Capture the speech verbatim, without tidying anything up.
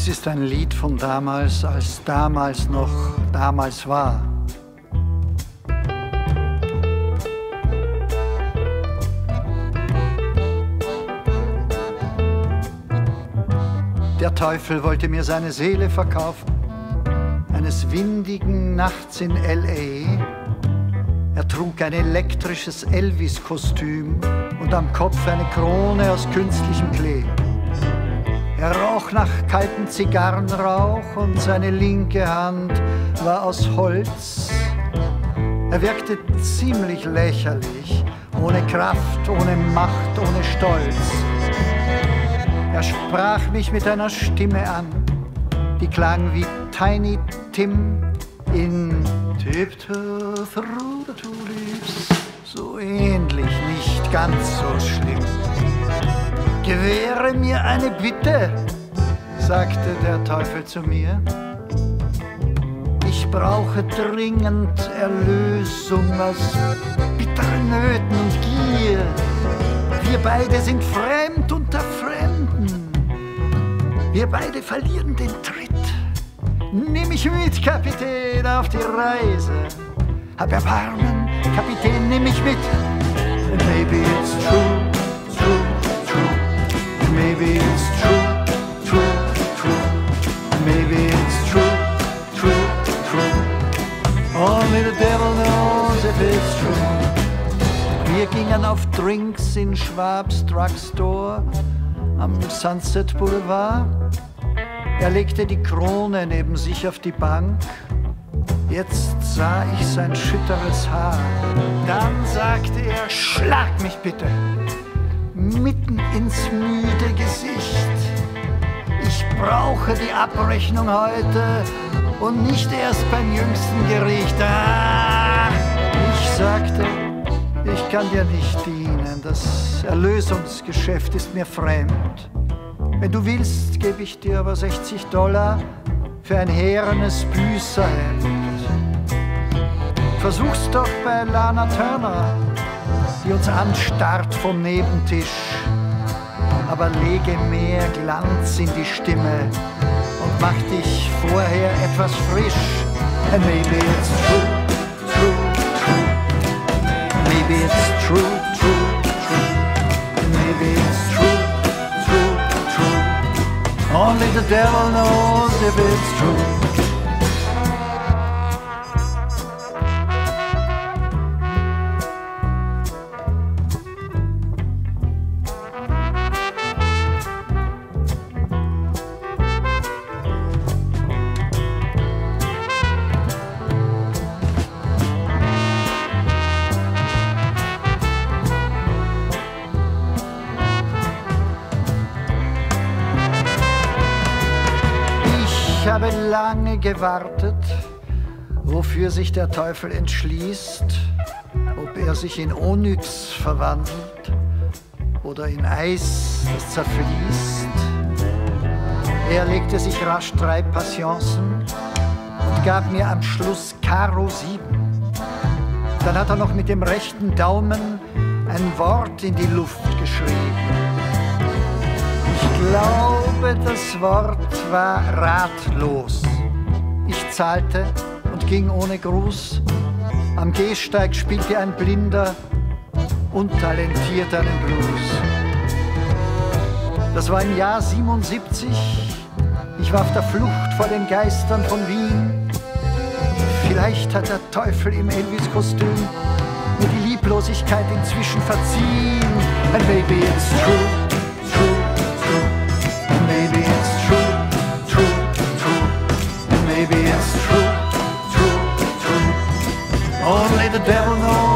Dies ist ein Lied von damals, als damals noch damals war. Der Teufel wollte mir seine Seele verkaufen, eines windigen Nachts in L A. Er trug ein elektrisches Elvis-Kostüm und am Kopf eine Krone aus künstlichem Klee. Er roch nach kaltem Zigarrenrauch und seine linke Hand war aus Holz. Er wirkte ziemlich lächerlich, ohne Kraft, ohne Macht, ohne Stolz. Er sprach mich mit einer Stimme an, die klang wie Tiny Tim in Tiptoe Through the Tulips. So ähnlich, nicht ganz so schlimm. Gewähre mir eine Bitte, sagte der Teufel zu mir. Ich brauche dringend Erlösung aus bitteren Nöten und Gier. Wir beide sind fremd unter Fremden. Wir beide verlieren den Tritt. Nimm mich mit, Kapitän, auf die Reise. Hab Erbarmen, Kapitän, nimm mich mit. And maybe it's true, true, true. Maybe it's true, true, true. Maybe it's true, true, true. Only the devil knows if it's true. Wir gingen auf Drinks in Schwabs Drugstore am Sunset Boulevard. Er legte die Krone neben sich auf die Bank. Jetzt sah ich sein schütteres Haar. Dann sagte er, schlag mich bitte, mitten ins müde Gesicht. Ich brauche die Abrechnung heute und nicht erst beim jüngsten Gericht. Ah, ich sagte, ich kann dir nicht dienen, das Erlösungsgeschäft ist mir fremd. Wenn du willst, gebe ich dir aber sechzig Dollar für ein härenes Büßerhemd. Versuch's doch bei Lana Turner, die uns anstarrt vom Nebentisch. Aber lege mehr Glanz in die Stimme und mach dich vorher etwas frisch. And maybe it's true, true, true. Maybe it's true, true, true. Maybe it's true, true, true. Only the devil knows if it's true. Ich habe lange gewartet, wofür sich der Teufel entschließt, ob er sich in Onyx verwandelt oder in Eis, das zerfließt. Er legte sich rasch drei Patienzen und gab mir am Schluss Karo sieben. Dann hat er noch mit dem rechten Daumen ein Wort in die Luft geschrieben. Ich glaube, das Wort war ratlos. Ich zahlte und ging ohne Gruß. Am Gehsteig spielte ein Blinder untalentiert einen Blues. Das war im Jahr siebenundsiebzig. Ich war auf der Flucht vor den Geistern von Wien. Vielleicht hat der Teufel im Elvis-Kostüm mir die Lieblosigkeit inzwischen verziehen. And maybe it's true, true, true. Maybe it's true, true, true. Maybe it's true, true, true. Only the devil knows.